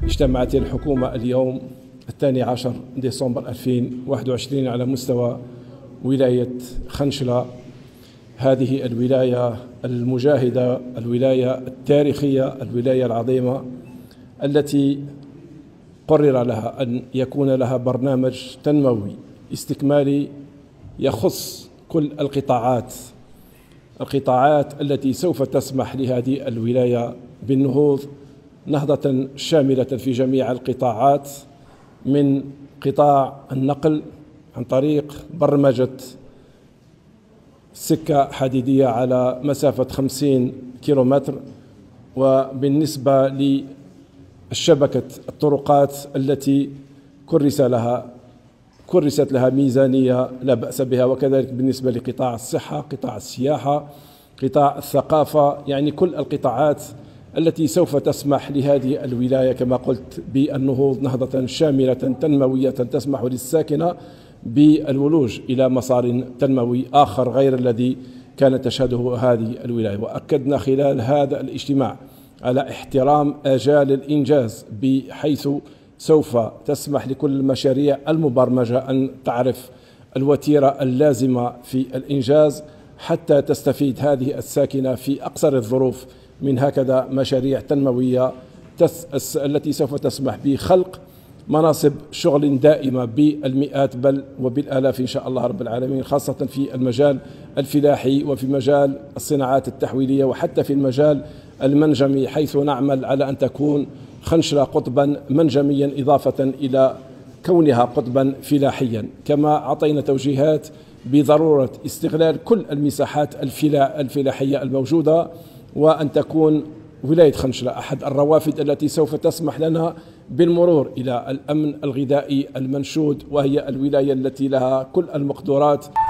اجتمعت الحكومة اليوم 12 ديسمبر 2021 على مستوى ولاية خنشلة، هذه الولاية المجاهدة، الولاية التاريخية، الولاية العظيمة التي قرر لها أن يكون لها برنامج تنموي استكمالي يخص كل القطاعات التي سوف تسمح لهذه الولاية بالنهوض نهضة شاملة في جميع القطاعات، من قطاع النقل عن طريق برمجة سكة حديدية على مسافة 50 كيلومتر، وبالنسبة للشبكة الطرقات التي كرست لها ميزانية لا بأس بها، وكذلك بالنسبة لقطاع الصحة، قطاع السياحة، قطاع الثقافة، يعني كل القطاعات التي سوف تسمح لهذه الولاية كما قلت بالنهوض نهضة شاملة تنموية تسمح للساكنة بالولوج إلى مسار تنموي آخر غير الذي كانت تشهده هذه الولاية. وأكدنا خلال هذا الاجتماع على احترام آجال الإنجاز، بحيث سوف تسمح لكل المشاريع المبرمجة أن تعرف الوتيرة اللازمة في الإنجاز حتى تستفيد هذه الساكنة في أقصر الظروف من هكذا مشاريع تنموية التي سوف تسمح بخلق مناصب شغل دائمة بالمئات بل وبالآلاف إن شاء الله رب العالمين، خاصة في المجال الفلاحي وفي مجال الصناعات التحويلية وحتى في المجال المنجمي، حيث نعمل على أن تكون خنشلة قطبا منجميا إضافة إلى كونها قطبا فلاحيا. كما أعطينا توجيهات بضرورة استغلال كل المساحات الفلاحية الموجودة، وأن تكون ولاية خنشلة أحد الروافد التي سوف تسمح لنا بالمرور إلى الأمن الغذائي المنشود، وهي الولاية التي لها كل المقدورات